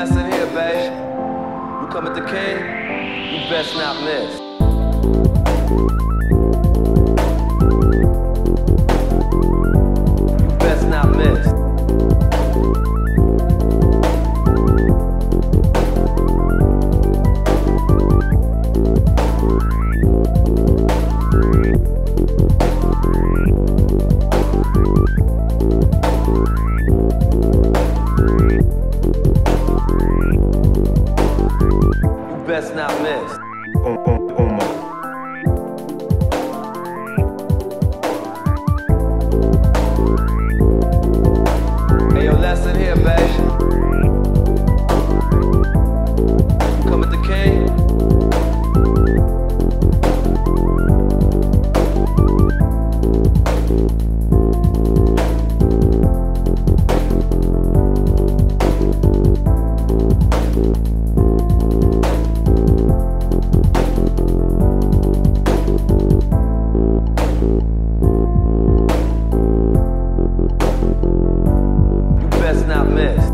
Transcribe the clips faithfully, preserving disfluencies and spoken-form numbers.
lesson here, babe. You come at the king, you best not miss. You best not miss. Best not miss. On, on, Omars. Hey, yo, lesson here, babe. You come at the king. Best not miss.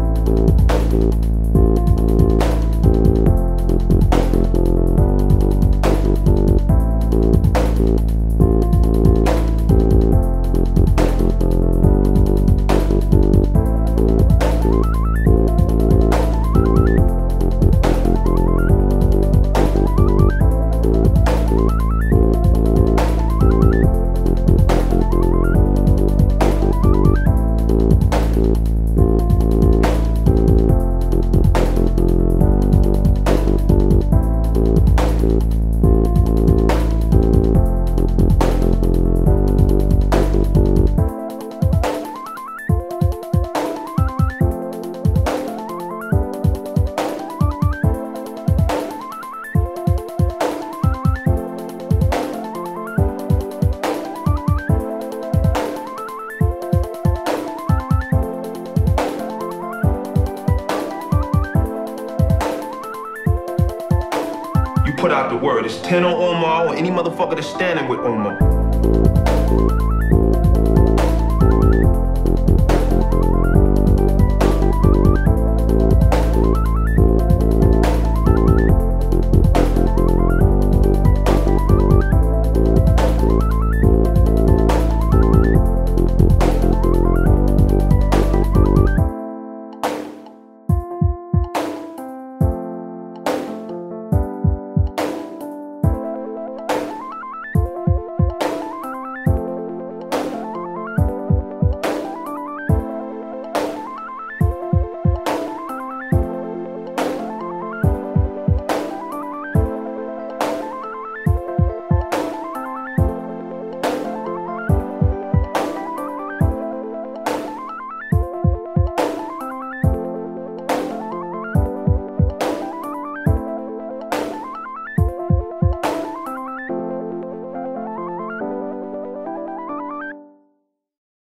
You put out the word. It's ten on Omar or any motherfucker that's standing with Omar.